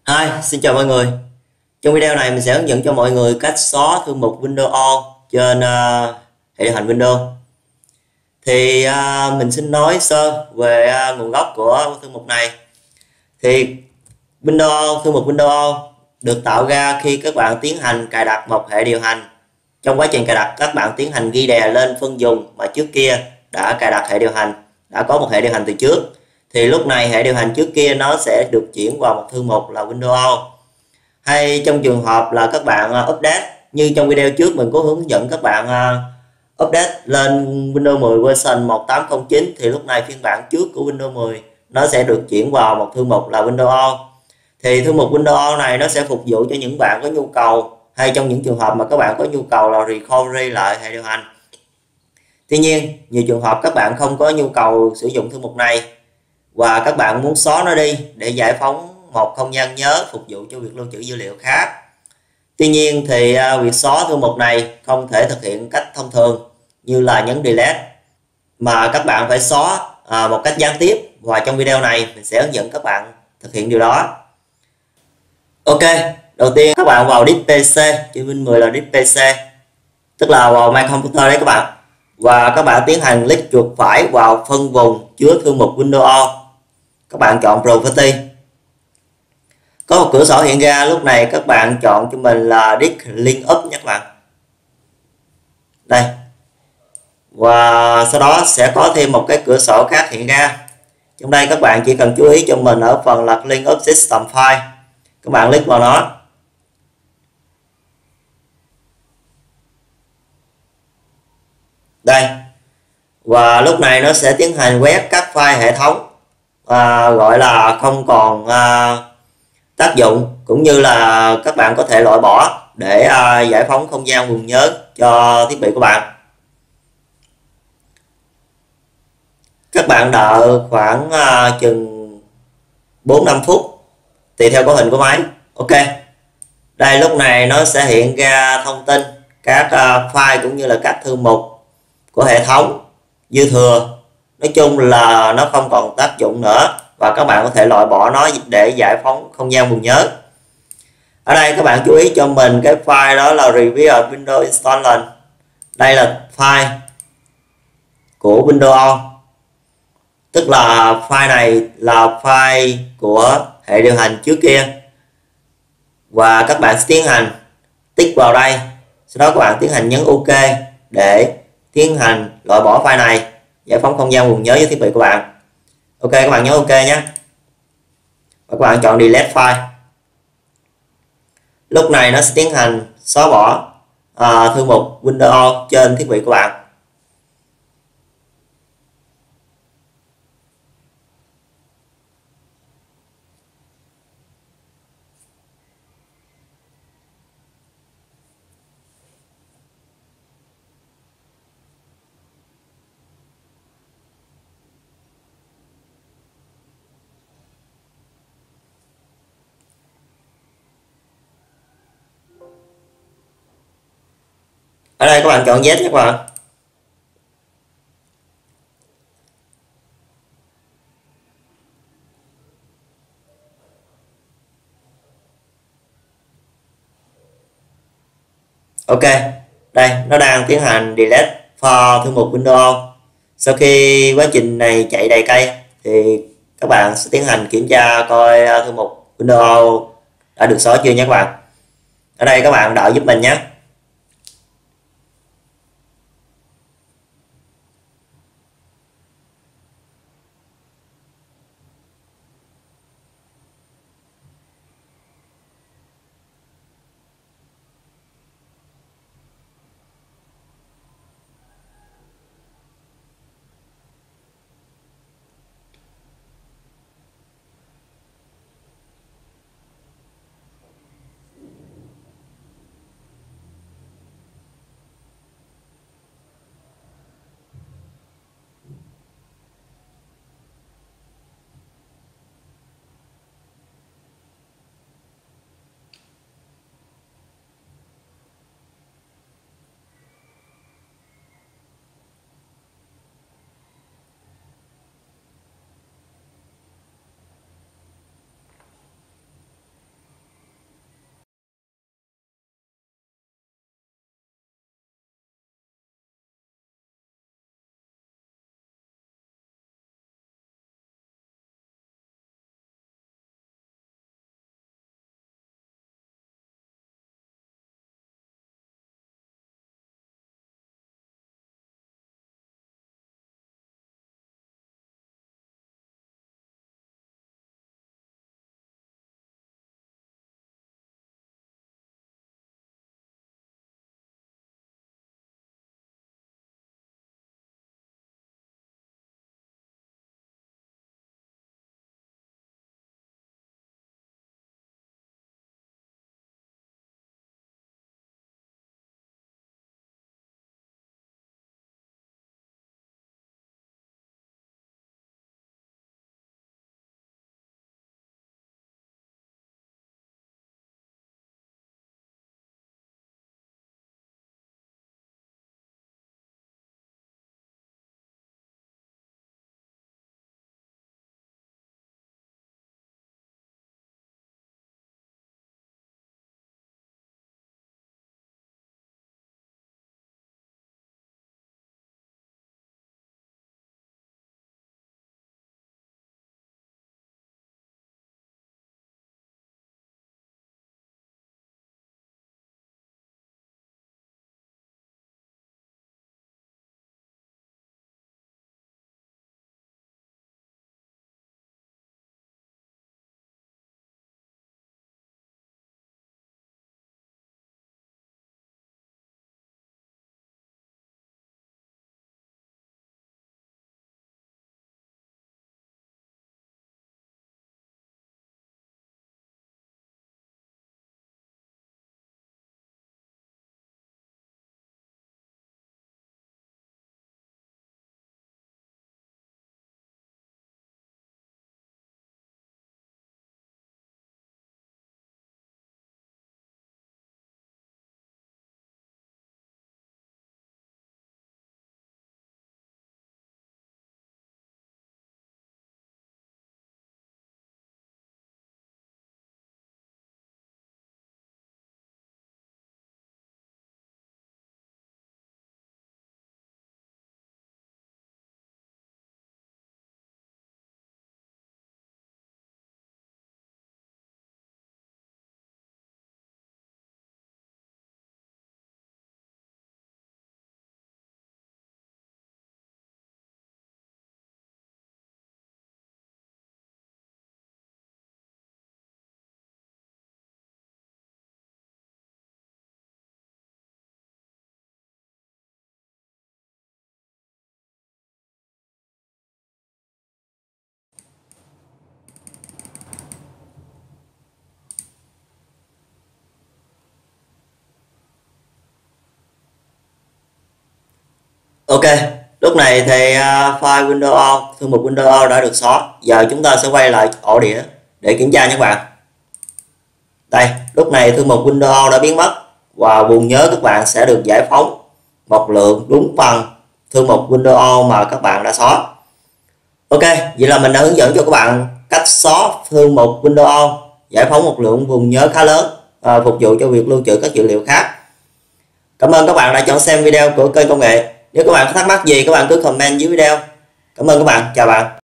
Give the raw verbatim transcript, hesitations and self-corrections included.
Hi, xin chào mọi người. Trong video này mình sẽ hướng dẫn cho mọi người cách xóa thư mục Windows On trên uh, hệ điều hành Windows. Thì uh, mình xin nói sơ về uh, nguồn gốc của thư mục này. Thì Windows On, thư mục Windows On được tạo ra khi các bạn tiến hành cài đặt một hệ điều hành. Trong quá trình cài đặt, các bạn tiến hành ghi đè lên phân vùng mà trước kia đã cài đặt hệ điều hành, đã có một hệ điều hành từ trước. Thì lúc này hệ điều hành trước kia nó sẽ được chuyển vào một thư mục là Windows On. Hay trong trường hợp là các bạn update, như trong video trước mình có hướng dẫn các bạn update lên Windows mười version một tám không chín, thì lúc này phiên bản trước của Windows mười nó sẽ được chuyển vào một thư mục là Windows On. Thì thư mục Windows On này nó sẽ phục vụ cho những bạn có nhu cầu, hay trong những trường hợp mà các bạn có nhu cầu là recovery lại hệ điều hành. Tuy nhiên, nhiều trường hợp các bạn không có nhu cầu sử dụng thư mục này và các bạn muốn xóa nó đi để giải phóng một không gian nhớ phục vụ cho việc lưu trữ dữ liệu khác. Tuy nhiên thì việc xóa thư mục này không thể thực hiện cách thông thường như là nhấn delete, mà các bạn phải xóa một cách gián tiếp, và trong video này mình sẽ hướng dẫn các bạn thực hiện điều đó. Ok, đầu tiên các bạn vào disk pê xê, trên Win mười là disk pê xê, tức là vào My Computer đấy các bạn, và các bạn tiến hành click chuột phải vào phân vùng chứa thư mục Windows On. Các bạn chọn Property. Có một cửa sổ hiện ra, lúc này các bạn chọn cho mình là Disk Link Up nhé các bạn. Đây. Và sau đó sẽ có thêm một cái cửa sổ khác hiện ra. Trong đây các bạn chỉ cần chú ý cho mình ở phần là Link Up System File. Các bạn click vào nó. Đây. Và lúc này nó sẽ tiến hành quét các file hệ thống, à, gọi là không còn à, tác dụng, cũng như là các bạn có thể loại bỏ để à, giải phóng không gian vùng nhớ cho thiết bị của bạn. Các bạn đợi khoảng à, chừng bốn năm phút tùy theo cấu hình của máy. Ok, đây lúc này nó sẽ hiện ra thông tin các à, file cũng như là các thư mục của hệ thống dư thừa. Nói chung là nó không còn tác dụng nữa và các bạn có thể loại bỏ nó để giải phóng không gian vùng nhớ. Ở đây các bạn chú ý cho mình cái file đó là Review Windows Installation. Đây là file của Windows On, tức là file này là file của hệ điều hành trước kia, và các bạn sẽ tiến hành tích vào đây. Sau đó các bạn tiến hành nhấn OK để tiến hành loại bỏ file này, giải phóng không gian vùng nhớ với thiết bị của bạn. Ok, các bạn nhấn OK nhé, và các bạn chọn Delete File. Lúc này nó sẽ tiến hành xóa bỏ à, thư mục Windows On trên thiết bị của bạn. Ở đây các bạn chọn Yes các bạn. Ok, đây nó đang tiến hành delete for thư mục Windows On. Sau khi quá trình này chạy đầy cây thì các bạn sẽ tiến hành kiểm tra coi thư mục Windows On đã được xóa chưa nhé các bạn. Ở đây các bạn đợi giúp mình nhé. Ok, lúc này thì uh, file Windows O, thư mục Windows O đã được xóa. Giờ chúng ta sẽ quay lại ổ đĩa để kiểm tra nha các bạn. Đây, lúc này thư mục Windows O đã biến mất và vùng nhớ các bạn sẽ được giải phóng một lượng đúng bằng thư mục Windows O mà các bạn đã xóa. Ok, vậy là mình đã hướng dẫn cho các bạn cách xóa thư mục Windows O, giải phóng một lượng vùng nhớ khá lớn, à, phục vụ cho việc lưu trữ các dữ liệu khác. Cảm ơn các bạn đã chọn xem video của kênh công nghệ. Nếu các bạn có thắc mắc gì các bạn cứ comment dưới video. Cảm ơn các bạn, chào bạn.